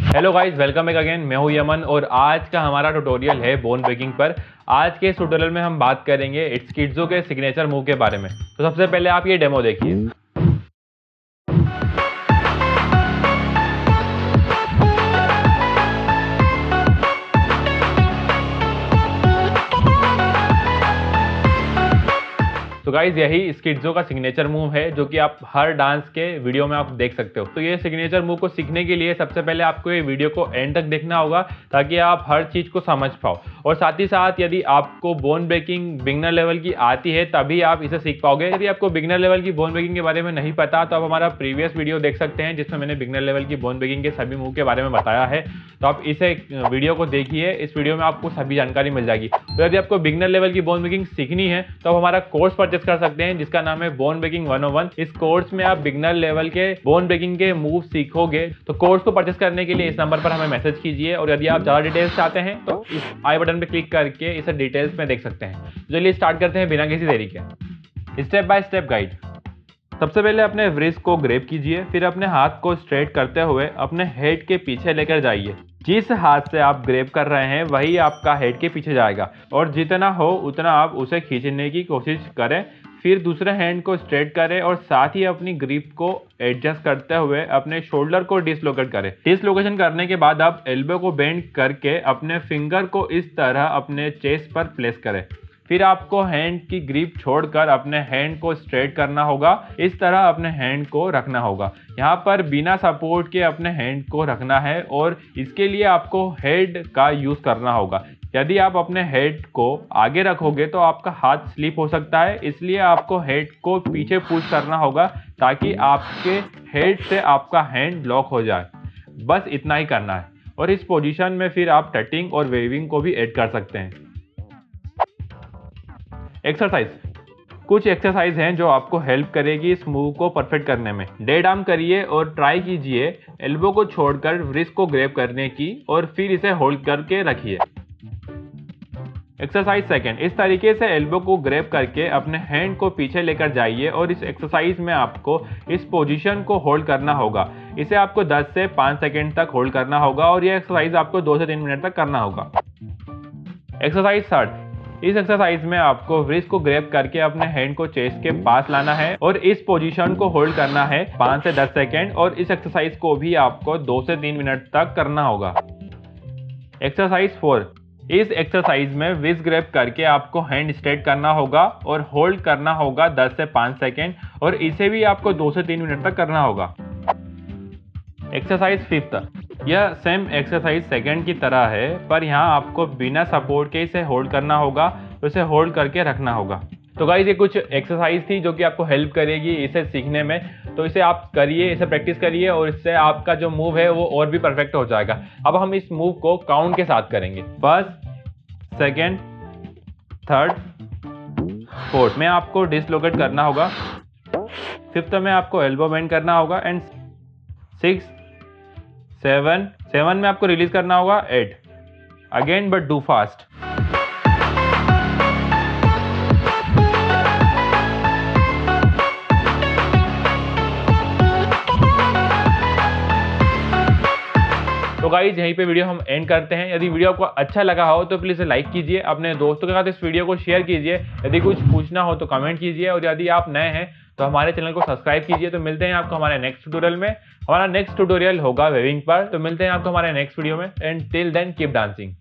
Hello guys, welcome back again. मैं हूं Yemen और आज का हमारा ट्यूटोरियल है बोन ब्रेकिंग पर। आज के इस ट्यूटोरियल में हम बात करेंगे इट्सकिड्जो के सिग्नेचर मूव के बारे में। तो सबसे पहले आप ये डेमो देखिए। तो गाइज यही स्किड्जो का सिग्नेचर मूव है जो कि आप हर डांस के वीडियो में आप देख सकते हो। तो ये सिग्नेचर मूव को सीखने के लिए सबसे पहले आपको ये वीडियो को एंड तक देखना होगा ताकि आप हर चीज़ को समझ पाओ। और साथ ही साथ यदि आपको बोन ब्रेकिंग बिगनर लेवल की आती है तभी आप इसे सीख पाओगे। यदि आपको बिगनर लेवल की बोन ब्रेकिंग के बारे में नहीं पता तो आप हमारा प्रीवियस वीडियो देख सकते हैं जिसमें मैंने बिगनर लेवल की बोन ब्रेकिंग के सभी मूव के बारे में बताया है। तो आप इसे वीडियो को देखिए, इस वीडियो में आपको सभी जानकारी मिल जाएगी। तो यदि आपको बिगनर लेवल की बोन ब्रेकिंग सीखनी है तो आप हमारा कोर्स परचेस कर सकते हैं जिसका नाम है बोन ब्रेकिंग 101। इस कोर्स में आप बिगनर लेवल के बोन ब्रेकिंग के मूव सीखोगे। तो कोर्स को परचेस करने के लिए इस नंबर पर हमें मैसेज कीजिए और यदि आप ज़्यादा डिटेल्स चाहते हैं तो इस आई बटन पर क्लिक करके इसे डिटेल्स में देख सकते हैं। चलिए स्टार्ट करते हैं बिना किसी देरी के। Step by step guide. सबसे पहले अपने व्रिस्ट को ग्रैब कीजिए, फिर अपने हाथ को स्ट्रेट करते हुए अपने हेड के पीछे लेकर जाइए। जिस हाथ से आप ग्रैब कर रहे हैं वही आपका हेड के पीछे जाएगा और जितना हो उतना आप उसे खींचने की कोशिश करें। फिर दूसरे हैंड को स्ट्रेट करें और साथ ही अपनी ग्रिप को एडजस्ट करते हुए अपने शोल्डर को डिसलोकेट करें। डिसलोकेशन करने के बाद आप एल्बो को बेंड करके अपने फिंगर को इस तरह अपने चेस्ट पर प्लेस करें। फिर आपको हैंड की ग्रिप छोड़कर अपने हैंड को स्ट्रेट करना होगा। इस तरह अपने हैंड को रखना होगा। यहाँ पर बिना सपोर्ट के अपने हैंड को रखना है और इसके लिए आपको हेड का यूज़ करना होगा। यदि आप अपने हेड को आगे रखोगे तो आपका हाथ स्लिप हो सकता है, इसलिए आपको हेड को पीछे पुश करना होगा ताकि आपके हेड से आपका हैंड लॉक हो जाए। बस इतना ही करना है और इस पोजीशन में फिर आप टटिंग और वेविंग को भी ऐड कर सकते हैं। एक्सरसाइज। कुछ एक्सरसाइज हैं जो आपको हेल्प करेगी इस मूव को परफेक्ट करने में। डेड आर्म करिए और ट्राई कीजिए एल्बो को छोड़कर व्रिस्ट को ग्रैब करने की और फिर इसे होल्ड करके रखिए। Exercise second. इस तरीके से एल्बो को ग्रैब करके अपने हैंड को पीछे लेकर जाइए और इस एक्सरसाइज में आपको इस पोजीशन को होल्ड करना होगा। इसे आपको 10 से 5 सेकंड तक होल्ड करना होगा और यह एक्सरसाइज आपको 2 से 3 मिनट तक करना होगा। Exercise third. इस एक्सरसाइज में आपको व्रिस्ट को ग्रैब करके अपने हैंड को चेस्ट के पास लाना है और इस पोजीशन को होल्ड करना है 5 से 10 सेकंड और इस एक्सरसाइज को भी आपको 2 से 3 मिनट तक करना होगा। एक्सरसाइज 4। इस एक्सरसाइज में व्रिस्ट ग्रैब करके आपको हैंड स्ट्रेट करना होगा और होल्ड करना होगा 10 से 5 सेकंड और इसे भी आपको 2 से 3 मिनट तक करना होगा। एक्सरसाइज 5। यह सेम एक्सरसाइज सेकंड की तरह है पर यहाँ आपको बिना सपोर्ट के इसे होल्ड करना होगा, तो इसे होल्ड करके रखना होगा। तो गाइस ये कुछ एक्सरसाइज थी जो कि आपको हेल्प करेगी इसे सीखने में। तो इसे आप करिए, इसे प्रैक्टिस करिए और इससे आपका जो मूव है वो और भी परफेक्ट हो जाएगा। अब हम इस मूव को काउंट के साथ करेंगे। फर्स्ट, सेकेंड, थर्ड, फोर्थ में आपको डिसलोकेट करना होगा। फिफ्थ में आपको एल्बो बेंड करना होगा एंड 6, 7 में आपको रिलीज करना होगा 8 अगेन बट डू फास्ट। तो गाइस यहीं पे वीडियो हम एंड करते हैं। यदि वीडियो आपको अच्छा लगा हो तो प्लीज़ लाइक कीजिए, अपने दोस्तों के साथ इस वीडियो को शेयर कीजिए। यदि कुछ पूछना हो तो कमेंट कीजिए और यदि आप नए हैं तो हमारे चैनल को सब्सक्राइब कीजिए। तो मिलते हैं आपको हमारे नेक्स्ट ट्यूटोरियल में। हमारा नेक्स्ट ट्यूटोरियल होगा वेविंग पर। तो मिलते हैं आपको हमारे नेक्स्ट वीडियो में and till then keep dancing.